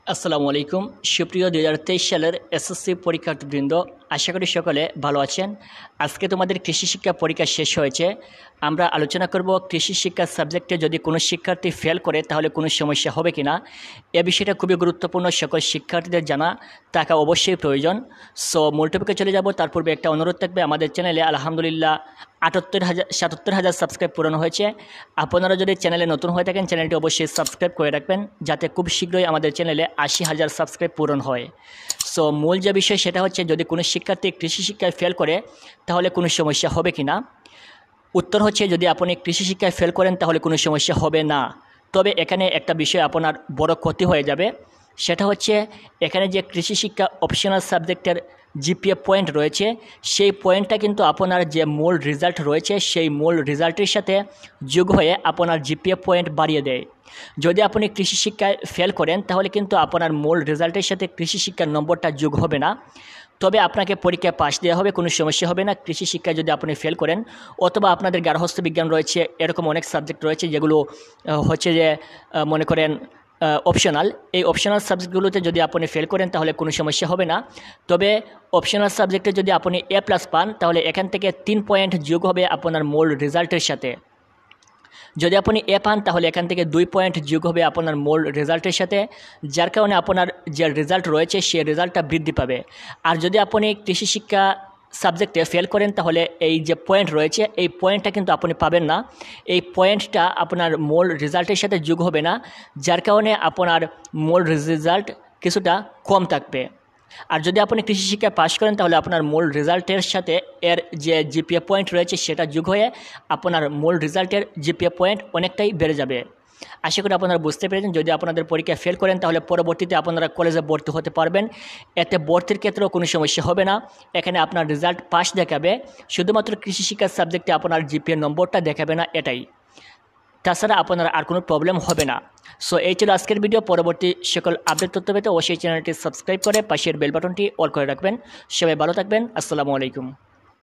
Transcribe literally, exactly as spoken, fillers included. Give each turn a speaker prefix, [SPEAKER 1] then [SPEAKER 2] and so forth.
[SPEAKER 1] আসসালামু আলাইকুম সুপ্রিয় দুই হাজার তেইশ সালের এসএসসি পরীক্ষার্থীবৃন্দ, আশা করি সকলে ভালো আছেন। আজকে তোমাদের কৃষি শিক্ষা পরীক্ষা শেষ হয়েছে। আমরা আলোচনা করব কৃষি শিক্ষা সাবজেক্টে যদি কোনো শিক্ষার্থী ফেল করে তাহলে কোনো সমস্যা হবে কিনা। এ বিষয়টা খুবই গুরুত্বপূর্ণ, সকল শিক্ষার্থীদের জানা থাকা অবশ্যই প্রয়োজন। সো মূল টপিকে চলে যাব। তার পূর্বে একটা অনুরোধ থাকবে, আমাদের চ্যানেলে আলহামদুলিল্লাহ আটাত্তর হাজার সাতাত্তর হাজার সাবস্ক্রাইব পূরণ হয়েছে। আপনারা যদি চ্যানেলে নতুন হয়ে থাকেন চ্যানেলটি অবশ্যই সাবস্ক্রাইব করে রাখবেন, যাতে খুব শীঘ্রই আমাদের চ্যানেলে আশি হাজার সাবস্ক্রাইব পূরণ হয়। সো মূল যে বিষয় সেটা হচ্ছে, যদি কোনো শিক্ষার্থী কৃষি শিক্ষায় ফেল করে তাহলে কোনো সমস্যা হবে কি না। উত্তর হচ্ছে, যদি আপনি কৃষি শিক্ষায় ফেল করেন তাহলে কোনো সমস্যা হবে না। তবে এখানে একটা বিষয় আপনার বড় ক্ষতি হয়ে যাবে, সেটা হচ্ছে এখানে যে কৃষি শিক্ষা অপশনাল সাবজেক্টের জিপিএ পয়েন্ট রয়েছে, সেই পয়েন্টটা কিন্তু আপনার যে মূল রেজাল্ট রয়েছে সেই মূল রেজাল্টের সাথে যোগ হয়ে আপনার জিপিএ পয়েন্ট বাড়িয়ে দেয়। যদি আপনি কৃষি শিক্ষায় ফেল করেন তাহলে কিন্তু আপনার মূল রেজাল্টের সাথে কৃষি শিক্ষার নম্বরটা যোগ হবে না, তবে আপনাকে পরীক্ষায় পাস দেওয়া হবে, কোনো সমস্যা হবে না কৃষি শিক্ষায় যদি আপনি ফেল করেন। অথবা আপনাদের গার্হস্থ্য বিজ্ঞান রয়েছে, এরকম অনেক সাবজেক্ট রয়েছে যেগুলো হচ্ছে যে মনে করেন অপশনাল। এই অপশনাল সাবজেক্টগুলোতে যদি আপনি ফেল করেন তাহলে কোনো সমস্যা হবে না। তবে অপশনাল সাবজেক্টে যদি আপনি এ প্লাস পান তাহলে এখান থেকে তিন পয়েন্ট যোগ হবে আপনার মূল রেজাল্টের সাথে। যদি আপনি এ পান তাহলে এখান থেকে দুই পয়েন্ট যোগ হবে আপনার মূল রেজাল্টের সাথে, যার কারণে আপনার যে রেজাল্ট রয়েছে সেই রেজাল্টটা বৃদ্ধি পাবে। আর যদি আপনি কৃষি শিক্ষা সাবজেক্টে ফেল করেন তাহলে এই যে পয়েন্ট রয়েছে এই পয়েন্টটা কিন্তু আপনি পাবেন না। এই পয়েন্টটা আপনার মূল রেজাল্টের সাথে যোগ হবে না, যার কারণে আপনার মূল রেজাল্ট কিছুটা কম থাকবে। আর যদি আপনি কৃষি শিক্ষায় পাশ করেন তাহলে আপনার মূল রেজাল্টের সাথে এর যে জিপিএ পয়েন্ট রয়েছে সেটা যোগ হয়ে আপনার মূল রেজাল্টের জিপিএ পয়েন্ট অনেকটাই বেড়ে যাবে। আশা করি আপনারা বুঝতে পেরেছেন। যদি আপনাদের পরীক্ষায় ফেল করেন তাহলে পরবর্তীতে আপনারা কলেজে ভর্তি হতে পারবেন, এতে ভর্তির ক্ষেত্রেও কোনো সমস্যা হবে না। এখানে আপনার রেজাল্ট পাস দেখাবে, শুধুমাত্র কৃষি শিক্ষার সাবজেক্টে আপনার জিপিএ নম্বরটা দেখাবে না, এটাই। তাছাড়া আপনার আর কোনো প্রবলেম হবে না। সো এই ছিল আজকের ভিডিও। পরবর্তী সকল আপডেট তথ্য পেতে অবশ্যই চ্যানেলটি সাবস্ক্রাইব করে পাশের বেল বাটনটি অল করে রাখবেন। সবাই ভালো থাকবেন। আসসালামু আলাইকুম।